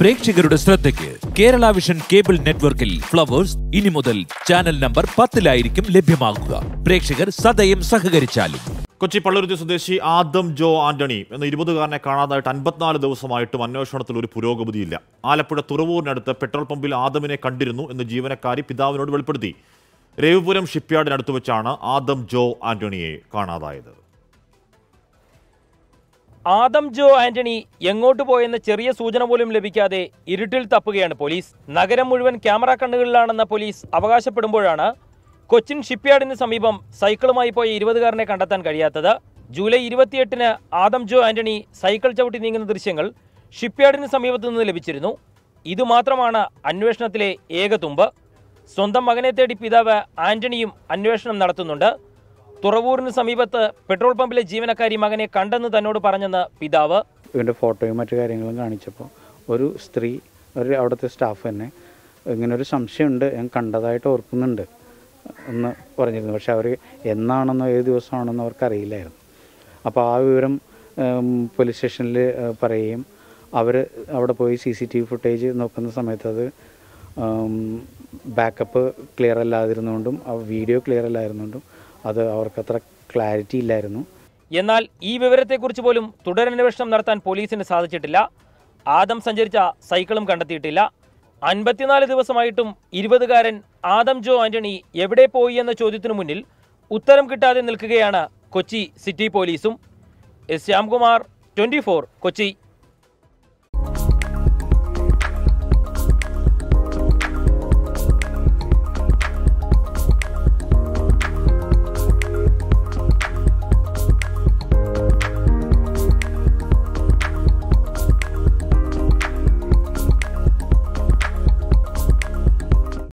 പ്രേക്ഷകരുടെ ശ്രദ്ധയ്ക്ക് Kerala vision cable നെറ്റ്വർക്കിൽ ഫ്ലവേഴ്സ് ഇനി മുതൽ ചാനൽ നമ്പർ 10-ലായിരിക്കും ലഭ്യമാകുക. പ്രേക്ഷകർ സദയം സഹകരിച്ചാലും. കൊച്ചി പള്ളുരുത്തി സ്വദേശി ആദം ജോ ആന്റണി എന്ന 20-കാരനെ കാണാതായിട്ട് 54 ദിവസമായിട്ടും അന്വേഷണത്തിൽ ഒരു പുരോഗതിയില്ല. ആലപ്പുഴ തുറവൂരിനടുത്ത് പെട്രോൾ പമ്പിൽ ആദമിനെ കണ്ടിരുന്നു എന്ന് ജീവനക്കാരി പിതാവിനോട് വെളിപ്പെടുത്തി. രവിപുരം ഷിപ്പ്യാർഡിനടുത്ത് വെച്ചാണ് ആദം ജോ ആന്റണിയെ കാണാതായത്. ആദം ജോ ആന്റണി എങ്ങോട്ട് പോയെന്ന ചെറിയ സൂചന പോലും ലഭിക്കാതെ ഇരുട്ടിൽ തപ്പുകയാണ് പോലീസ്. നഗരം മുഴുവൻ ക്യാമറ കണ്ണുകളിലാണെന്ന പോലീസ് അവകാശപ്പെടുമ്പോഴാണ് കൊച്ചിൻ ഷിപ്പ്യാർഡിന് സമീപം സൈക്കിളുമായി പോയ 20-കാരനെ കണ്ടെത്താൻ കഴിയാത്തത്. ജൂലൈ 28-ന് ആദം ജോ ആന്റണി സൈക്കിൾ ചവിട്ടി നീങ്ങുന്ന ദൃശ്യങ്ങൾ ഷിപ്പ്യാർഡിന് സമീപത്തു നിന്ന് ലഭിച്ചിരുന്നു. ഇതുമാത്രമാണ് അന്വേഷണത്തിലെ ഏക തുമ്പ്. സ്വന്തം മകനെ തേടി പിതാവ് ആന്റണിയും അന്വേഷണം നടത്തുന്നുണ്ട്. തുറവൂരിന് സമീപത്ത് പെട്രോൾ പമ്പിലെ ജീവനക്കാരി മകനെ കണ്ടെന്ന് തന്നോട് പറഞ്ഞെന്ന് പിതാവ്. ഇവൻ്റെ ഫോട്ടോയും മറ്റു കാര്യങ്ങളും കാണിച്ചപ്പോൾ ഒരു സ്ത്രീ അവിടുത്തെ സ്റ്റാഫ് തന്നെ ഇങ്ങനൊരു സംശയമുണ്ട്, ഞാൻ കണ്ടതായിട്ട് ഓർക്കുന്നുണ്ട് എന്ന് പറഞ്ഞിരുന്നു. പക്ഷെ അവർ എന്നാണെന്നോ ഏത് ദിവസമാണെന്നോ അവർക്കറിയില്ലായിരുന്നു. അപ്പോൾ ആ വിവരം പോലീസ് സ്റ്റേഷനിൽ പറയുകയും അവർ അവിടെ പോയി CCTV ഫുട്ടേജ് നോക്കുന്ന സമയത്ത് അത് ബാക്കപ്പ് ക്ലിയർ അല്ലാതിരുന്നുകൊണ്ടും വീഡിയോ ക്ലിയർ അല്ലായിരുന്നുകൊണ്ടും അത് അവർക്കത്ര ക്ലാരിറ്റി ഇല്ലായിരുന്നു. എന്നാൽ ഈ വിവരത്തെക്കുറിച്ച് പോലും തുടരന്വേഷണം നടത്താൻ പോലീസിന് സാധിച്ചിട്ടില്ല. ആദം സഞ്ചരിച്ച സൈക്കിളും കണ്ടെത്തിയിട്ടില്ല. 54 ദിവസമായിട്ടും 20-കാരൻ ആദം ജോ ആന്റണി എവിടെ പോയി എന്ന ചോദ്യത്തിനു മുന്നിൽ ഉത്തരം കിട്ടാതെ നിൽക്കുകയാണ് കൊച്ചി സിറ്റി പോലീസും. ശ്യാംകുമാർ, 24 കൊച്ചി.